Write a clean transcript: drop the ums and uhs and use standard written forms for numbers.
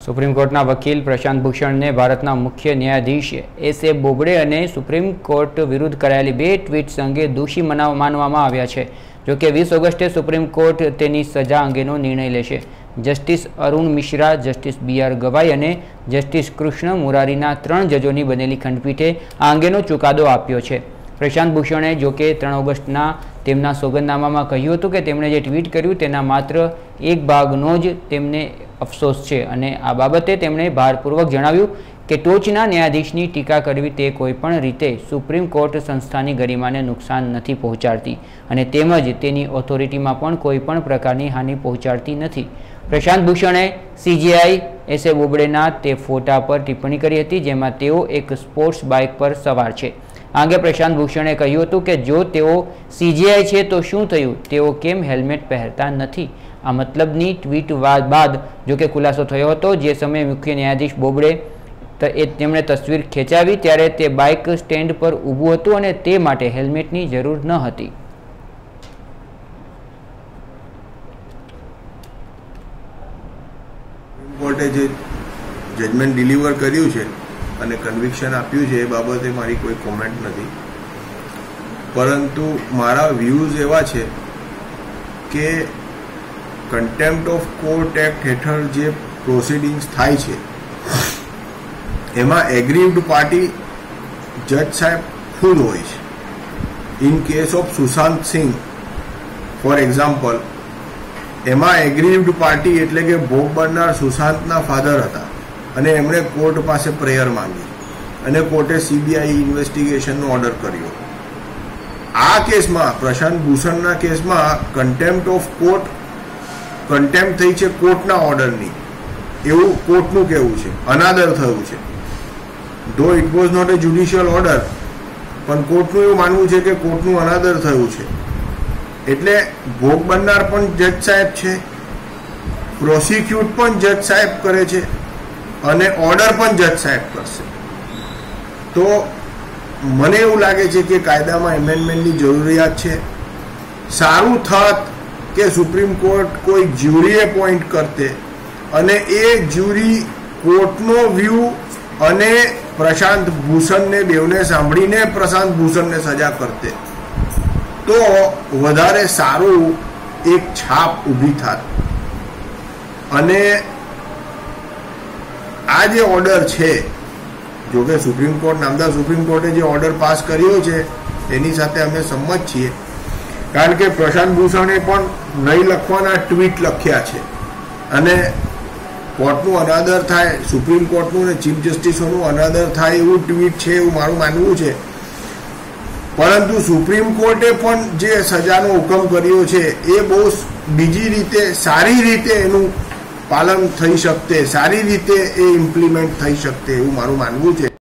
Supreme कोर्टना वकील प्रशांत भूषण ने भारतना मुख्य न्यायाधीश एस.ए. बोबडे और सुप्रीम कोर्ट विरुद्ध करायेली बे ट्वीट्स अंगे दोषी मानवामां आव्या छे। जो कि 20 ऑगस्टे सुप्रीम कोर्ट तेनी सजा अंगेनो निर्णय लेशे। Justice Arun Mishra, justice BR. Gavai और जस्टिस कृष्ण मुरारीना 3 जजोनी बनेली खंडपीठे आ अंगेनो चुकादो आप्यो छे। प्रशांत भूषणे जो कि 3 ऑगस्टना तेमना सोगंदनामामां कह्युं हतुं के तेमणे जे ट्वीट कर्युं तेना मात्र एक भागनो ज तेमने अफसोस छे अने आ बाबते तेमणे भारपूर्वक जणाव्युं के टोचना न्यायाधीशनी टीका करवी ते कोईपण रीते सुप्रीम कोर्ट संस्थानी गरिमाने नुकसान नथी पहोंचाडती अने तेमज तेनी ऑथोरिटीमां पण कोईपण प्रकारनी हानि पहोंचाडती नथी। प्रशांत भूषणे सीजीआई एस.ए. बोबडेना ते फोटा पर टिप्पणी करी हती जेमां तेओ एक स्पोर्ट्स बाइक पर सवार छे। आ अंगे प्रशांत भूषणे कह्युं हतुं के जो तेओ सीजीआई छे तो शुं थयुं, तेओ केम हेल्मेट पहेरता नथी। आ मतलबनी ट्वीट बाद जो कि खुलासो थयो हतो। जे समय मुख्य न्यायाधीश बोबडे तेमणे तस्वीर खेंचावी त्यारे ते बाइक स्टेन्ड पर ऊभुं हतुं अने ते माटे हेल्मेटनी जरूर न हती। कोर्टे जे जजमेंट डिलीवर कर्युं छे અને કન્વિક્શન આપ્યું છે એ બાબતે મારી કોઈ કોમેન્ટ નથી, પરંતુ મારા વ્યૂઝ એવા છે કે કન્ટેમ્પ્ટ ઓફ કોર્ટ એક્ટ હેઠળ જે પ્રોસિડિંગ્સ થાય છે એમાં એગ્રીવ્ડ પાર્ટી જજ સાહેબ ખુદ હોય છે। In case of Sushant Singh for example, એમાં એગ્રીવ્ડ પાર્ટી એટલે કે ભોગ બનનાર સુશાંતના ફાધર હતા અને એમણે કોર્ટ પાસે પ્રેયર માંગી અને કોર્ટે સીબીઆઈ ઇન્વેસ્ટિગેશનનો ઓર્ડર કર્યો। આ કેસમાં પ્રશાંત ભૂષણના કેસમાં કન્ટેમ્પ્ટ ઓફ કોર્ટ કન્ટેમ્પ્ટ થઈ છે કોર્ટના ઓર્ડરની, એવું કોર્ટનું કહેવું છે, અનાદર થયું છે। Though it was not a judicial order, પણ કોર્ટનું એવું માનવું છે કે કોર્ટનું અનાદર થયું છે। એટલે ભોગ બનનાર પણ જજ સાહેબ છે, પ્રોસિક્યુટ પણ જજ સાહેબ કરે છે અને ઓર્ડર પણ જજ સાહેબ કરશે। તો મને એવું લાગે છે કે કાયદામાં એમેન્ડમેન્ટની જરૂરિયાત છે। સારું થાત કે સુપ્રીમ કોર્ટ કોઈ જ્યુરી એપોઇન્ટ કરતે અને એ જ્યુરી કોર્ટનો વ્યૂ અને પ્રશાંત ભૂષણને બેવને સાંભળીને પ્રશાંત ભૂષણને સજા કરતે તો વધારે સારું એક છાપ ઊભી થાત। અને આ જે ઓર્ડર છે, જો કે સુપ્રીમ કોર્ટ, નામદાર સુપ્રીમ કોર્ટે જે ઓર્ડર પાસ કર્યો છે એની સાથે અમે સંમત છીએ, કારણ કે પ્રશાંત ભૂષણે પણ નહીં લખવાના ટ્વીટ લખ્યા છે અને કોર્ટનું અનાદર થાય, સુપ્રીમ કોર્ટનું અને ચીફ જસ્ટિસોનું અનાદર થાય એવું ટ્વીટ છે એવું મારું માનવું છે। પરંતુ સુપ્રીમ કોર્ટે પણ જે સજાનો હુકમ કર્યો છે એ બહુ બીજી રીતે, સારી રીતે એનું પાલન થઈ શકતે, સારી રીતે એ ઇમ્પ્લિમેન્ટ થઈ શકતે એવું મારું માનવું છે।